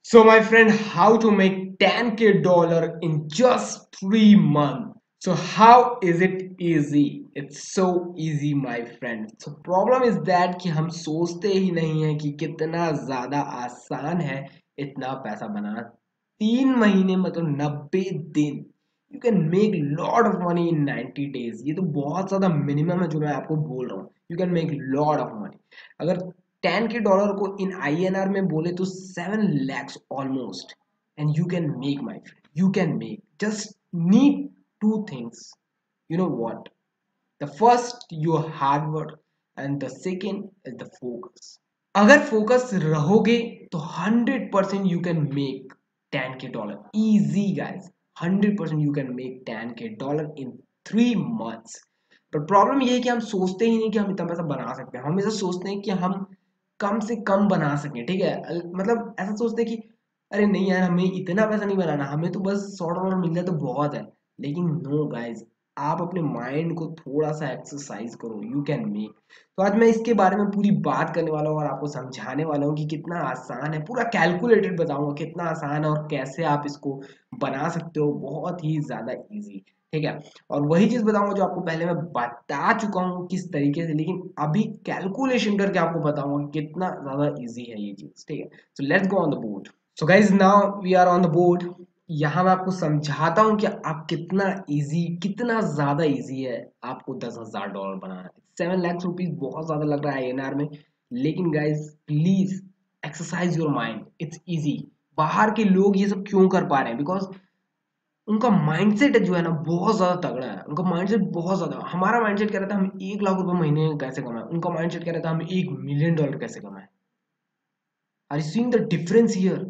So my friend, how to make 10k dollar in just 3 months. So how is it easy? It's so easy my friend. So problem is that कि हम सोचते ही नहीं है कि कितना ज्यादा आसान है इतना पैसा बनाना। 3 महीने मतलब 90 दिन you can make lot of money in 90 days। ये तो बहुत ज्यादा मिनिमम है जो मैं आपको बोल रहा हूँ। You can make lot of money. अगर 10k डॉलर को इन INR में बोले तो 7 lakhs almost. And you can make my friend, you can make. Just need two things. You know what? The first, your hard work, and the second is the focus. अगर focus रहोगे तो 100% you can make 10k dollar easy guys. 100% you can make 10k dollar in 3 months। पर problem ये है कि हम सोचते ही नहीं कि हम इतना पैसा बना सकते हैं। हम ऐसा सोचते हैं कि हम कम से कम बना सकें, ठीक है। मतलब ऐसा सोचते हैं कि अरे नहीं यार, हमें इतना पैसा नहीं बनाना, हमें तो बस $100 मिल जाए तो बहुत है। लेकिन नो गाइज, आप अपने माइंड को थोड़ा सा एक्सरसाइज करो, यू कैन मेक। तो आज मैं इसके बारे में पूरी बात करने वाला हूँ और आपको समझाने वाला हूँ कि कितना आसान है। पूरा कैलकुलेटेड बताऊंगा कितना आसान है और कैसे आप इसको बना सकते हो बहुत ही ज्यादा इजी, ठीक है। और वही चीज बताऊंगा जो आपको पहले मैं बता चुका हूँ किस तरीके से, लेकिन अभी कैलकुलेशन करके आपको बताऊंगा कि कितना ज्यादा इजी है ये चीज, ठीक है। So let's go on the board. So guys now we are on the board. यहाँ मैं आपको समझाता हूँ कि आप कितना इजी, कितना ज्यादा इजी है आपको $10,000 बनाना। 7 लाख रुपीज बहुत ज्यादा लग रहा है INR में, लेकिन guys please exercise your mind, it's easy. बाहर के लोग ये सब क्यों कर पा रहे हैं? बिकॉज उनका माइंडसेट जो है ना बहुत ज्यादा तगड़ा है। उनका माइंडसेट बहुत ज्यादा, हमारा माइंडसेट कह रहा था हम 1 लाख रुपए महीने में कैसे कमाए, उनका माइंडसेट कह रहा था हम $1 मिलियन कैसे कमाए। Are you seeing the difference here?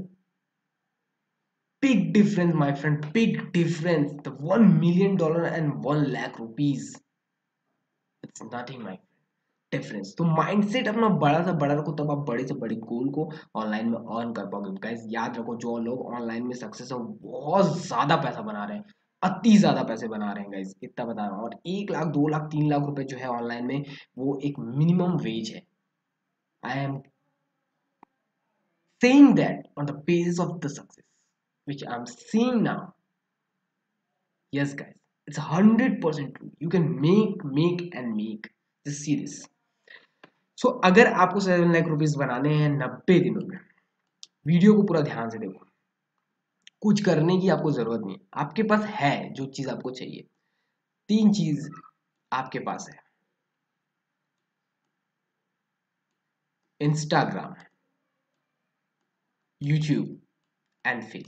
Big difference, my friend. Big difference. The $1 million and 1 lakh rupees. It's nothing, my friend. Difference. तो माइंडसेट अपना बड़ा से बड़ा रखो, तब आप बड़े से बड़े गोल को ऑनलाइन में अर्न कर पाओगे। गाइस याद रखो, जो लोग ऑनलाइन में सक्सेस है वो बहुत ज्यादा पैसा बना रहे हैं, अति ज्यादा पैसे बना रहे हैं गाइस, इतना बता रहा हूँ। और 1 लाख 2 लाख 3 लाख रुपए जो है ऑनलाइन में, वो एक मिनिमम वेज है। I am saying that on the basis of the success which I'm seeing now. Yes, guys, it's 100% true. You can make, and make. Just see this. So, अगर आपको 7 लाख रुपीज बनाने हैं 90 दिनों में, वीडियो को पूरा ध्यान से देखो। कुछ करने की आपको जरूरत नहीं, आपके पास है जो चीज आपको चाहिए। 3 चीज आपके पास है: Instagram, YouTube and Facebook.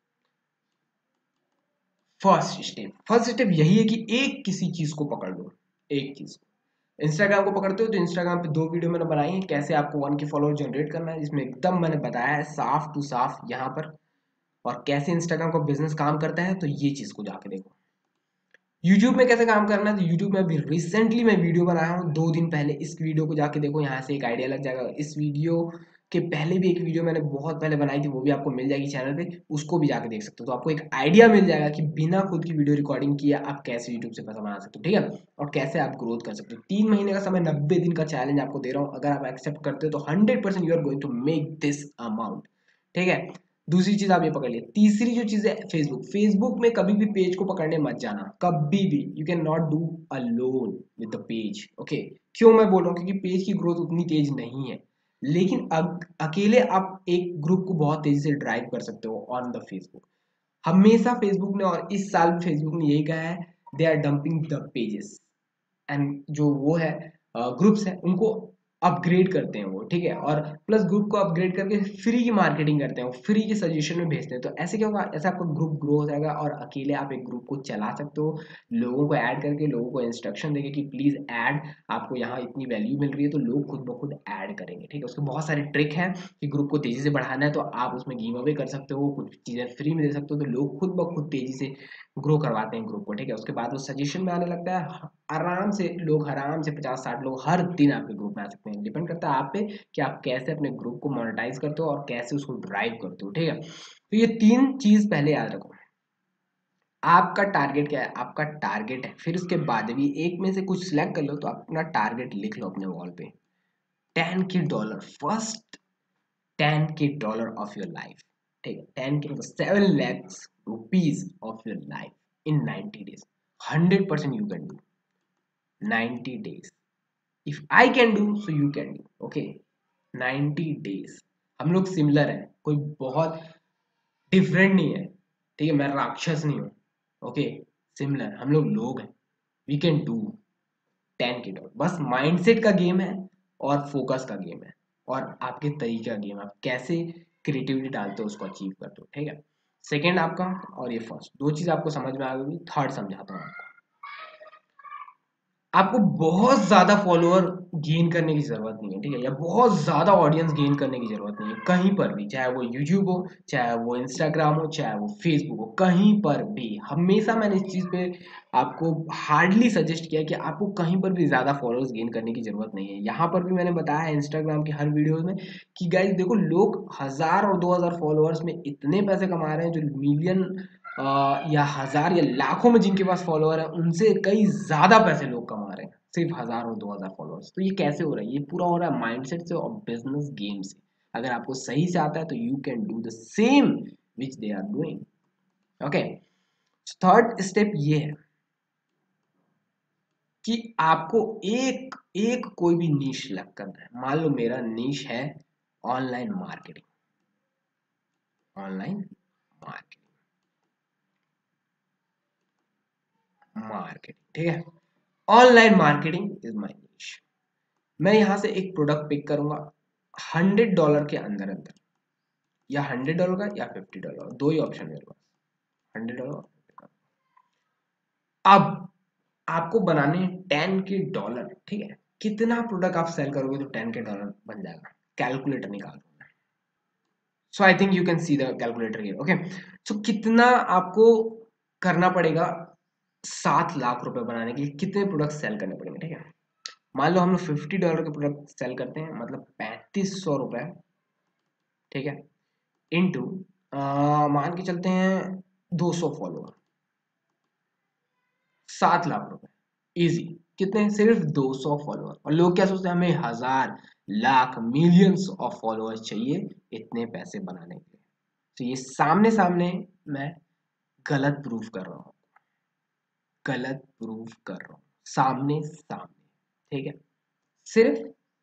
First step यही है कि एक किसी चीज को पकड़ लो, एक चीज को। इंस्टाग्राम को पकड़ते हो तो इंस्टाग्राम पे 2 वीडियो मैंने बनाई है, कैसे आपको 1K फॉलोअर जनरेट करना है, जिसमें एकदम मैंने बताया है साफ टू साफ यहाँ पर। और कैसे इंस्टाग्राम का बिजनेस काम करता है, तो ये चीज को जाके देखो। यूट्यूब में कैसे काम करना है, तो यूट्यूब में अभी रिसेंटली मैं वीडियो बनाया हूँ 2 दिन पहले। इस वीडियो को जाके देखो, यहाँ से एक आइडिया लग जाएगा। इस वीडियो के पहले भी एक वीडियो मैंने बहुत पहले बनाई थी, वो भी आपको मिल जाएगी चैनल पे, उसको भी जाके देख सकते हो। तो आपको एक आइडिया मिल जाएगा कि बिना खुद की वीडियो रिकॉर्डिंग किए आप कैसे यूट्यूब से पैसा बना सकते हो, ठीक है। और कैसे आप ग्रोथ कर सकते हो। 3 महीने का समय, 90 दिन का चैलेंज आपको दे रहा हूँ। अगर आप एक्सेप्ट करते हो तो 100% you are going to make this amount, ठीक है। दूसरी चीज आप ये पकड़ लिया। तीसरी जो चीज है फेसबुक में कभी भी पेज को पकड़ने मत जाना, कभी भी। You can not do alone with the page, okay. क्यों मैं बोल रहा हूँ? क्योंकि पेज की ग्रोथ उतनी तेज नहीं है, लेकिन अकेले आप एक ग्रुप को बहुत तेजी से ड्राइव कर सकते हो ऑन द फेसबुक। हमेशा फेसबुक ने, और इस साल भी फेसबुक ने यही कहा है, they are dumping the pages. And जो वो है ग्रुप्स है, उनको अपग्रेड करते हैं वो, ठीक है। और प्लस ग्रुप को अपग्रेड करके फ्री की मार्केटिंग करते हैं, फ्री के सजेशन में भेजते हैं। तो ऐसे क्या होगा? ऐसे आपका ग्रुप ग्रो हो जाएगा और अकेले आप एक ग्रुप को चला सकते हो, लोगों को ऐड करके, लोगों को इंस्ट्रक्शन देके कि प्लीज ऐड, आपको यहाँ इतनी वैल्यू मिल रही है, तो लोग खुद ब खुद ऐड करेंगे, ठीक है। उसके बहुत सारे ट्रिक है कि ग्रुप को तेजी से बढ़ाना है तो आप उसमें गिव अवे कर सकते हो, कुछ चीजें फ्री में दे सकते हो, तो लोग खुद ब खुद तेजी से ग्रो करवाते हैं ग्रुप को, ठीक है। उसके बाद वो सजेशन में आने लगता है, आराम से लोग, आराम से 50-60 लोग हर दिन आपके ग्रुप में आ सकते हैं। डिपेंड करता है आप पे कि आप कैसे अपने ग्रुप को मोनेटाइज करते हो और कैसे उसको ड्राइव करते हो, ठीक है। तो ये 3 चीज पहले याद रखो। आपका टारगेट क्या है? आपका टारगेट है, फिर उसके बाद भी एक में से कुछ सिलेक्ट कर लो, तो आप अपना टारगेट लिख लो अपने वॉल पे। 10K dollar, first 10K dollar of your life. ठीक है, 10K मतलब 7 lakhs rupees of your life in 90 days. 100% you can do 90 days. If I can do, so you can do. Okay, 90 days. हम लोग similar हैं, कोई बहुत different नहीं है. ठीक है, मैं राक्षस नहीं हूँ. ओके, सिमिलर हम लोग हैं. We can do 10K. बस माइंडसेट का गेम है और फोकस का गेम है और आपके तरीके का गेम है. आप कैसे क्रिएटिविटी डालते हो उसको अचीव करते हो. ठीक है, सेकेंड आपका और ये फर्स्ट, दो चीज आपको समझ में आ गई. थर्ड समझाता हूँ आपको. आपको बहुत ज्यादा फॉलोअर गेन करने की जरूरत नहीं है. ठीक है, या बहुत ज्यादा ऑडियंस गेन करने की जरूरत नहीं है. कहीं पर भी, चाहे वो यूट्यूब हो, चाहे वो इंस्टाग्राम हो, चाहे वो फेसबुक हो, कहीं पर भी हमेशा मैंने इस चीज पे आपको हार्डली सजेस्ट किया कि आपको कहीं पर भी ज्यादा फॉलोअर्स गेन करने की जरूरत नहीं है. यहाँ पर भी मैंने बताया है इंस्टाग्राम की हर वीडियो में कि गाइस देखो, लोग 1000 और 2000 फॉलोअर्स में इतने पैसे कमा रहे हैं, जो मिलियन या हजार या लाखों में जिनके पास फॉलोअर है उनसे कई ज्यादा पैसे लोग कमा रहे हैं सिर्फ 1000 और 2000 फॉलोअर्स. तो ये कैसे हो रहा है? ये पूरा हो रहा है माइंडसेट से और बिजनेस गेम से. अगर आपको सही से आता है तो you can do the same which they are doing. Okay, third step ये है कि आपको एक एक कोई भी नीश सेलेक्ट करना है. मान लो मेरा नीश है online marketing. Online marketing, marketing ठीक है, online marketing is my niche. मैं यहां से एक प्रोडक्ट पिक करूंगा $100 के अंदर अंदर, या $100 का या $50, दो ही ऑप्शन मेरे पास, $100. अब आपको बनाने हैं $10K. ठीक है, कितना प्रोडक्ट आप सेल करोगे तो $10K बन जाएगा. कैलकुलेटर निकालो. So I think you can see the calculator here. Okay, so कितना आपको करना पड़ेगा 7 लाख रुपए बनाने के लिए? कितने प्रोडक्ट सेल करने पड़ेंगे? ठीक है, मान लो हम लोग $50 के प्रोडक्ट सेल करते हैं, मतलब 3500 रुपए. ठीक है, इंटू मान के चलते हैं 200 फॉलोअर, 7 लाख रुपए इजी. कितने? सिर्फ 200 फॉलोअर. और लोग क्या सोचते हैं, हमें हजार, लाख, मिलियंस ऑफ फॉलोअर्स चाहिए इतने पैसे बनाने के लिए. तो ये सामने सामने मैं गलत प्रूफ कर रहा हूँ, गलत प्रूफ कर रहा हूँ सामने सामने. ठीक है, सिर्फ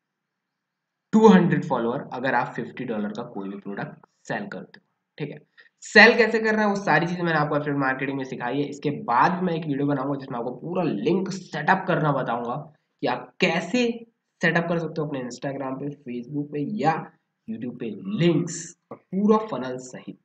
200 फॉलोअर अगर आप $50 का कोई भी प्रोडक्ट सेल करते हो. ठीक है, सेल कैसे करना है वो सारी चीजें मैंने आपको एफिलिएट मार्केटिंग में सिखाई है. इसके बाद मैं एक वीडियो बनाऊंगा जिसमें आपको पूरा लिंक सेटअप करना बताऊंगा कि आप कैसे सेटअप कर सकते हो अपने इंस्टाग्राम पे, फेसबुक पे या यूट्यूब पे लिंक्स, और पूरा फनल सहित.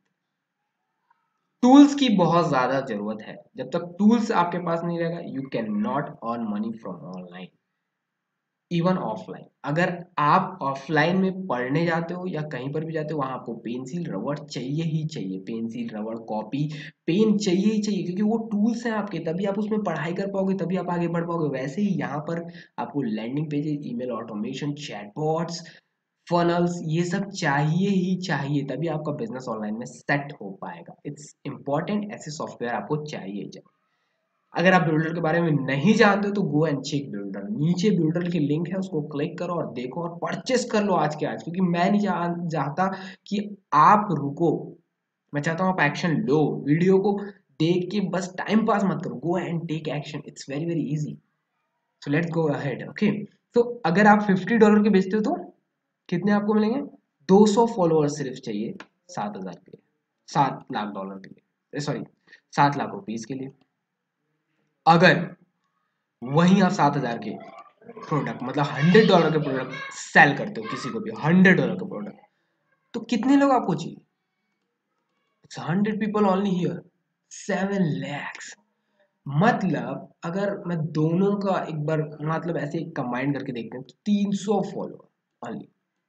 टूल्स की बहुत ज्यादा जरूरत है. जब तक टूल्स आपके पास नहीं रहेगा you can not earn money from online, even offline. अगर आप ऑफलाइन में पढ़ने जाते हो या कहीं पर भी जाते हो, वहां आपको पेंसिल रबड़ चाहिए ही चाहिए. पेंसिल रबड़ कॉपी पेन चाहिए ही चाहिए, क्योंकि वो टूल्स हैं आपके, तभी आप उसमें पढ़ाई कर पाओगे, तभी आप आगे बढ़ पाओगे. वैसे ही यहाँ पर आपको landing pages, email automation, chatbots, funnels, ये सब चाहिए ही चाहिए, तभी आपका बिजनेस ऑनलाइन में सेट हो पाएगा. It's important. ऐसे सॉफ्टवेयर आपको चाहिए ही चाहिए. अगर आप बिल्डर के बारे में नहीं जानते हो तो गो एंड चेक बिल्डर. नीचे बिल्डर की लिंक है, उसको क्लिक करो और देखो और परचेस कर लो आज के आज, क्योंकि मैं नहीं चाहता कि आप रुको. मैं चाहता हूँ आप एक्शन लो. वीडियो को देख के बस टाइम पास मत करो, go and take action. It's very very easy. So let's go ahead. Okay, तो अगर आप $50 के बेचते हो तो कितने आपको मिलेंगे? 200 फॉलोअर सिर्फ चाहिए 7,000 के लिए, $7 लाख के लिए, सॉरी 7 लाख रुपीज के लिए. अगर वहीं आप 7,000 के प्रोडक्ट, मतलब $100 के प्रोडक्ट सेल करते हो किसी को भी, $100 के प्रोडक्ट, तो कितने लोग आपको चाहिए? It's 100 people only here, 7 lakhs. मतलब अगर मैं दोनों का एक बार मतलब ऐसे कंबाइन करके देखते हैं तो 300 follower only.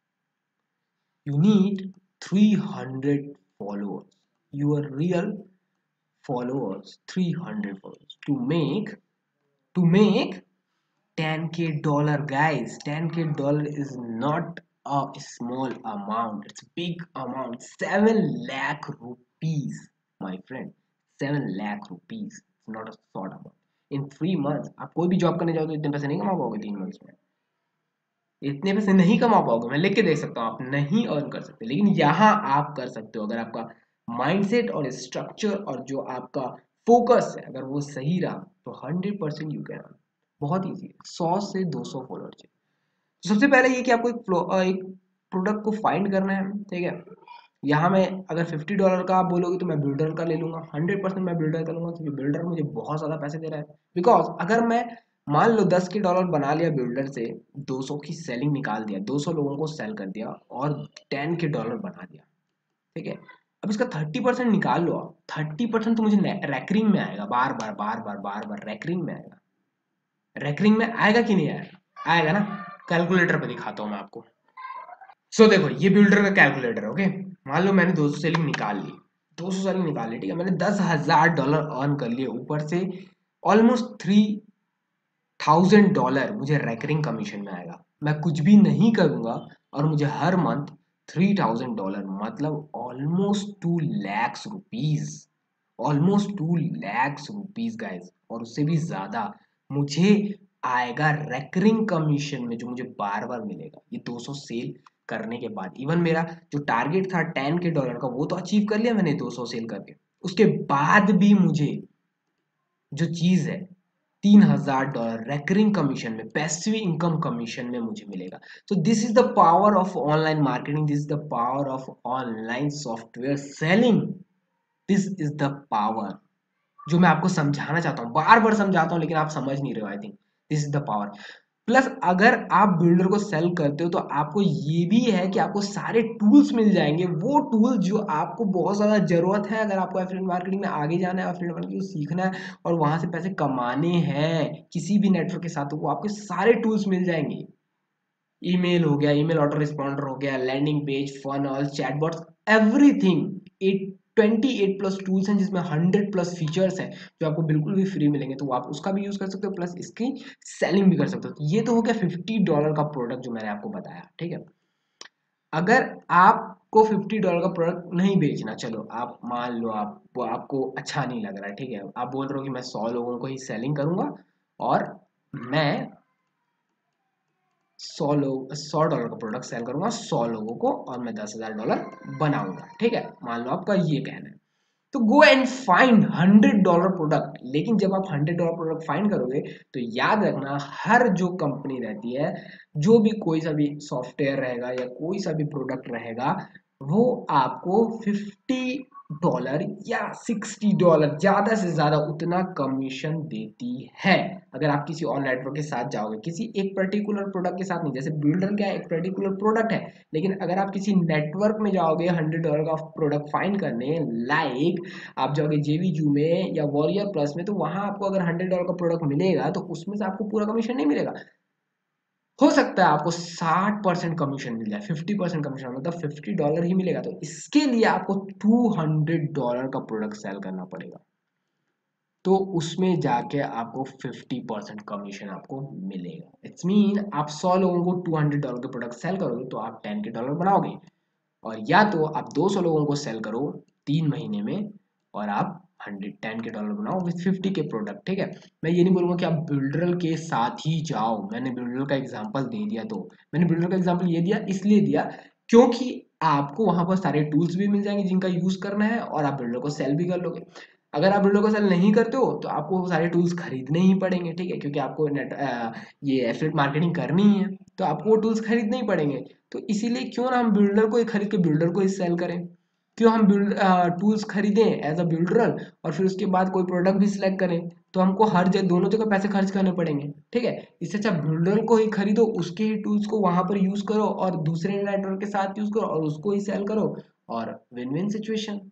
You need 300 followers, your real followers, 300 followers to make $10K, guys. $10K is not a small amount, it's big amount. 7 lakh rupees, my friend. 7 lakh rupees, it's not a short amount. In 3 months आप कोई भी job करने जाओ तो इतने पैसे नहीं कमा पाओगे 3 मंथ्स में. इतने पैसे नहीं कमा पाओगे, मैं लिख के देख सकता हूँ, आप नहीं अर्न कर सकते, लेकिन यहाँ आप कर सकते हो अगर आपका माइंडसेट और स्ट्रक्चर और जो आपका फोकस है अगर वो सही रहा तो 100% यू कैन अर्न। बहुत ईजी है, 100 से 200 फॉलोअर चाहिए। तो सबसे पहले ये कि आपको एक प्रोडक्ट को फाइंड करना है, ठीक है। यहाँ मैं अगर $50 का आप बोलोगे तो मैं बिल्डर का ले लूंगा, 100% मैं बिल्डर का लूंगा, क्योंकि बिल्डर मुझे बहुत ज़्यादा पैसे दे रहा है। बिकॉज अगर मैं मान लो 10 के डॉलर बना लिया बिल्डर से, 200 की सेलिंग निकाल दिया, 200 लोगों को सेल कर दिया और 10 के डॉलर बना दिया, ठीक है। अब इसका 30% निकाल लो आप, 30% तो मुझे रैकरिंग में आएगा, बार बार बार बार बार बार रैकरिंग में आएगा। रैकरिंग में आएगा कि नहीं आएगा? आएगा ना। कैलकुलेटर पे दिखाता हूँ मैं आपको। सो देखो ये बिल्डर का कैलकुलेटर, ओके। मान लो मैंने 200 सेलिंग निकाल ली, 200 सेलिंग निकाल ली, ठीक है। मैंने $10,000 अर्न कर लिए, ऊपर से ऑलमोस्ट $3,000 मुझे रेकरिंग कमीशन में आएगा। मैं कुछ भी नहीं करूंगा और मुझे हर मंथ $3,000, मतलब almost 2 lakh rupees, almost 2 lakh rupees guys, और उससे भी ज्यादा मुझे आएगा रेकरिंग कमीशन में, जो मुझे बार बार मिलेगा ये 200 सेल करने के बाद। इवन मेरा जो टारगेट था 10 के डॉलर का वो तो अचीव कर लिया मैंने 200 सेल करके, उसके बाद भी मुझे जो चीज है $3,000 रेकरिंग कमीशन में, पैसिव इनकम कमीशन में मुझे मिलेगा। तो this is the power of online marketing, this is the power of online software selling, this is the power जो मैं आपको समझाना चाहता हूँ, बार बार समझाता हूँ लेकिन आप समझ नहीं रहे हो। I think this is the power. Plus अगर आप बिल्डर को सेल करते हो तो आपको ये भी है कि आपको सारे टूल्स मिल जाएंगे, वो टूल जो आपको बहुत ज़्यादा ज़रूरत है अगर आपको एफिलिएट मार्केटिंग में आगे जाना है, एफिलिएट मार्केटिंग सीखना है और वहां से पैसे कमाने हैं किसी भी नेटवर्क के साथ, तो वो आपके सारे टूल्स मिल जाएंगे। ईमेल हो गया, ईमेल ऑटो रिस्पॉन्डर हो गया, landing page, funnel, chatbots, everything. 28+ tools हैं जिसमें 100+ फीचर्स हैं जो आपको बिल्कुल भी फ्री मिलेंगे, तो आप उसका भी यूज कर सकते हो, प्लस इसकी सेलिंग भी कर सकते हो। तो ये तो हो गया $50 का प्रोडक्ट जो मैंने आपको बताया, ठीक है। अगर आपको $50 का प्रोडक्ट नहीं बेचना, चलो आप मान लो आपको अच्छा नहीं लग रहा है, ठीक है, आप बोल रहे हो कि मैं 100 लोगों को ही सेलिंग करूंगा और मैं 100 डॉलर का प्रोडक्ट सेल करूंगा 100 लोगों को और मैं $10,000 बनाऊंगा, ठीक है। मान लो आपका ये कहना है, तो गो एंड फाइंड $100 प्रोडक्ट। लेकिन जब आप $100 प्रोडक्ट फाइंड करोगे तो याद रखना, हर जो कंपनी रहती है, जो भी कोई सा भी सॉफ्टवेयर रहेगा या कोई सा भी प्रोडक्ट रहेगा, वो आपको $50 या $60, ज्यादा से ज्यादा उतना कमीशन देती है। अगर आप किसी और नेटवर्क के साथ जाओगे, किसी एक पर्टिकुलर प्रोडक्ट के साथ नहीं, जैसे बिल्डर क्या है एक पर्टिकुलर प्रोडक्ट है, लेकिन अगर आप किसी नेटवर्क में जाओगे $100 का प्रोडक्ट फाइंड करने, लाइक आप जाओगे जेवीजू में या वॉरियर प्लस में, तो वहां आपको अगर $100 का प्रोडक्ट मिलेगा तो उसमें से आपको पूरा कमीशन नहीं मिलेगा। हो सकता है आपको 60% कमीशन मिल जाए, 50% कमीशन, मतलब $50 ही मिलेगा। तो इसके लिए आपको $200 का प्रोडक्ट सेल करना पड़ेगा, तो उसमें जाके आपको 50% कमीशन आपको मिलेगा। इट्स मीन आप 100 लोगों को $200 के प्रोडक्ट सेल करोगे तो आप 10 के डॉलर बनाओगे, और या तो आप 200 लोगों को सेल करो 3 महीने में और आप 110 के डॉलर बनाओ विथ 50 के प्रोडक्ट, ठीक है। मैं ये नहीं बोलूंगा कि आप बिल्डर के साथ ही जाओ, मैंने बिल्डर का एग्जांपल दे दिया, तो मैंने बिल्डर का एग्जांपल ये दिया इसलिए दिया क्योंकि आपको वहां पर सारे टूल्स भी मिल जाएंगे जिनका यूज करना है और आप बिल्डर को सेल भी कर लोगे। अगर आप बिल्डर को सेल नहीं करते हो तो आपको वो सारे टूल्स खरीदने ही पड़ेंगे, ठीक है, क्योंकि आपको ये एफिलिएट मार्केटिंग करनी है तो आपको वो टूल्स खरीदने ही पड़ेंगे। तो इसीलिए क्यों ना हम बिल्डर को ही खरीद के बिल्डर को ही सेल करें, क्यों हम टूल्स खरीदें एज अ बिल्डर और फिर उसके बाद कोई प्रोडक्ट भी सिलेक्ट करें, तो हमको हर जगह दोनों जगह पैसे खर्च करने पड़ेंगे, ठीक है। इससे अच्छा बिल्डर को ही खरीदो, उसके ही टूल्स को वहां पर यूज करो और दूसरे नेटवर्क के साथ यूज करो और उसको ही सेल करो, और win win situation.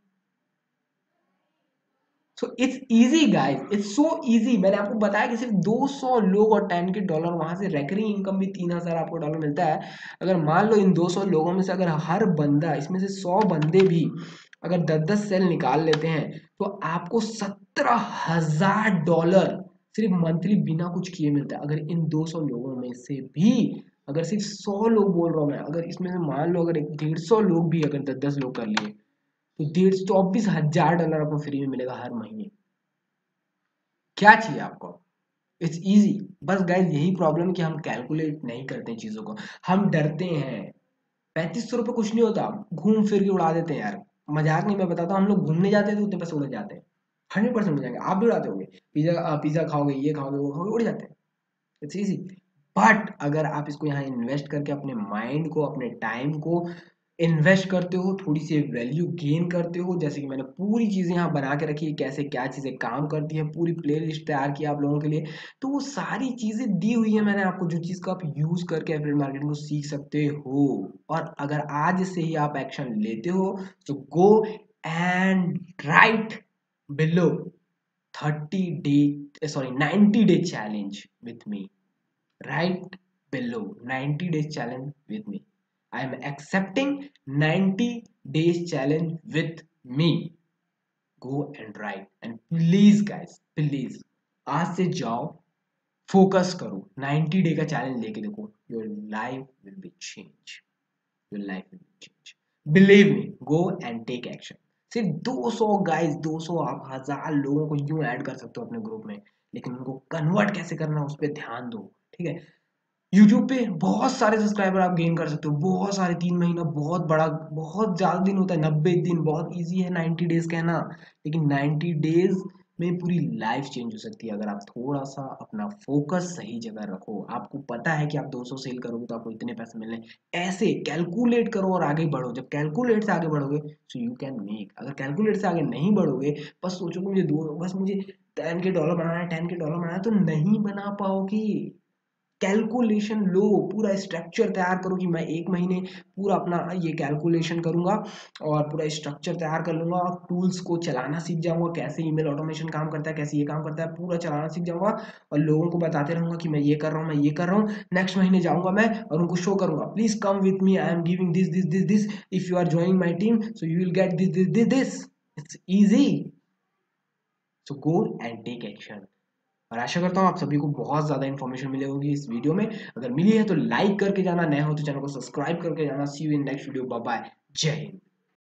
So it's easy guys, it's so easy. मैंने आपको बताया कि सिर्फ 200 लोग और 10 के डॉलर, वहां से रेकरिंग इनकम भी 3,000 आपको डॉलर मिलता है। अगर मान लो इन 200 लोगों में से अगर हर बंदा, इसमें से 100 बंदे भी अगर 10-10 सेल निकाल लेते हैं तो आपको $17,000 सिर्फ मंथली बिना कुछ किए मिलता है। अगर इन 200 लोगों में से भी अगर सिर्फ 100 लोग, बोल रहा हूँ मैं, अगर इसमें से मान लो अगर 150 लोग भी अगर 10-10 लोग कर लिए तो 24,000 डॉलर आपको फ्री में मिलेगा हर महीने। क्या चाहिए आपको? It's easy. बस गाइज यही प्रॉब्लम कि हम कैलकुलेट नहीं करते चीजों को, हम डरते हैं। 3500 रुपये कुछ नहीं होता, घूम फिर के उड़ा देते हैं यार। मजाक नहीं, मैं बताता हूँ, हम लोग घूमने जाते हैं तो उतने पैसे उड़ जाते हैं। 100% उड़ जाएंगे, आप भी उड़ाते होंगे। पिज्जा पिज्जा खाओगे, ये खाओगे, वो खाओगे, उड़ जाते हैं। It's easy. बट अगर आप इसको यहाँ इन्वेस्ट करके अपने माइंड को, अपने टाइम को इन्वेस्ट करते हो, थोड़ी सी वैल्यू गेन करते हो, जैसे कि मैंने पूरी चीजें यहाँ बना के रखी है, कैसे क्या चीजें काम करती है, पूरी प्ले लिस्ट तैयार की आप लोगों के लिए। तो वो सारी चीजें दी हुई है मैंने आपको, जो चीज को आप यूज करके एफिलिएट मार्केटिंग को सीख सकते हो। और अगर आज से ही आप एक्शन लेते हो, तो go and write below 90 day challenge with me. Right below 90 days challenge with me. I am accepting 90 days challenge with me. Go and write. And please guys, please, आज से जाओ, फोकस करो, 90 डे का challenge लेके देखो, your life will be change. your life will change. Believe me, go and take action. सिर्फ 200 guys, 200 आप 1000 लोगों को यूं ऐड कर सकते हो अपने ग्रुप में, लेकिन उनको कन्वर्ट कैसे करना उस पर ध्यान दो। ठीक है, यूट्यूब पे बहुत सारे सब्सक्राइबर आप गेन कर सकते हो, बहुत सारे। 3 महीना बहुत बड़ा, बहुत ज्यादा दिन होता है, 90 दिन बहुत इजी है 90 डेज कहना, लेकिन 90 डेज में पूरी लाइफ चेंज हो सकती है अगर आप थोड़ा सा अपना फोकस सही जगह रखो। आपको पता है कि आप 200 सेल करोगे तो आपको इतने पैसे मिलने, ऐसे कैलकुलेट करो और आगे बढ़ो। जब कैलकुलेट से आगे बढ़ोगे सो यू कैन मेक। अगर कैलकुलेट से आगे नहीं बढ़ोगे, बस सोचोगे मुझे दो, बस मुझे 10 के डॉलर बनाना है, 10 के डॉलर बनाना है, तो नहीं बना पाओगे। कैलकुलेशन लो, पूरा स्ट्रक्चर तैयार करो कि मैं 1 महीने पूरा अपना ये कैलकुलेशन करूंगा और पूरा स्ट्रक्चर तैयार कर लूंगा, टूल्स को चलाना सीख जाऊंगा, कैसे ईमेल ऑटोमेशन काम करता है, कैसे ये काम करता है, पूरा चलाना सीख जाऊंगा। और लोगों को बताते रहूंगा कि मैं ये कर रहा हूँ, मैं ये कर रहा हूँ। नेक्स्ट महीने जाऊंगा मैं और उनको शो करूंगा, please come with me, I am giving this this this this, if you are joining my team so you will get this this this this. It's easy. So go and take action. और आशा करता हूँ आप सभी को बहुत ज़्यादा information मिली होगी इस वीडियो में। अगर मिली है तो लाइक करके जाना, नए हो तो चैनल को सब्सक्राइब करके जाना। See you in next video, bye bye, जय हिंद।